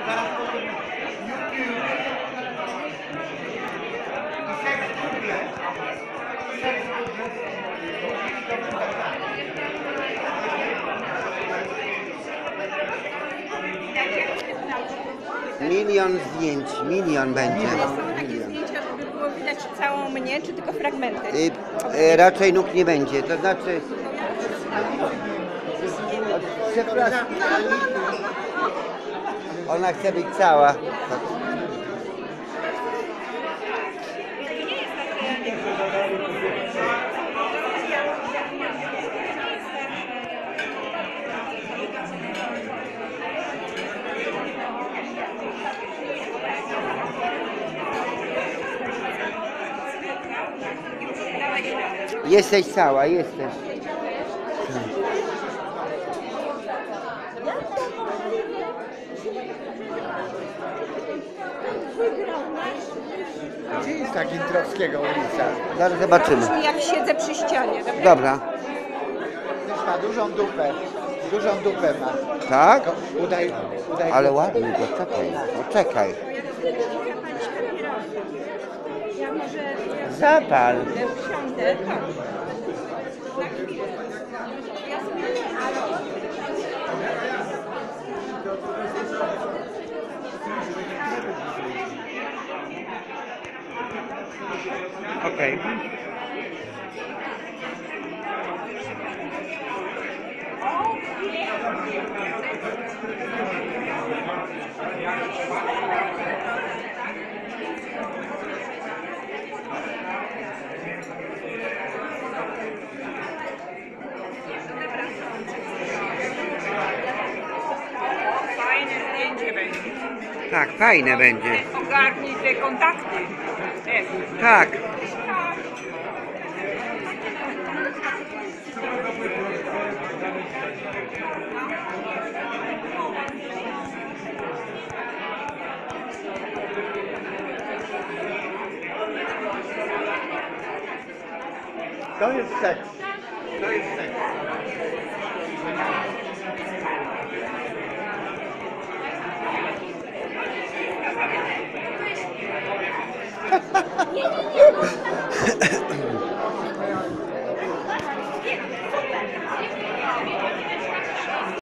Milion zdjęć, milion będzie. Ale są takie zdjęcia, żeby było widać całą mnie, czy tylko fragmenty? Raczej nóg nie będzie, to znaczy... Przepraszam. Ona chce być cała. Jesteś cała, jesteś. Gdzie jest ta Gintrowskiego ulica? Zaraz zobaczymy. Jak siedzę przy ścianie. Dobra. Też ma dużą dupę. Dużą dupę ma. Tak? Udaj. Ale ładnie, poczekaj, poczekaj. Ja może Zapal. wsiądę. Na chwilę. Ja sobie Okej. Fajne zdjęcie będzie. Tak, fajne będzie. Ogarnij te kontakty. Tak. To jest seks. To jest seks.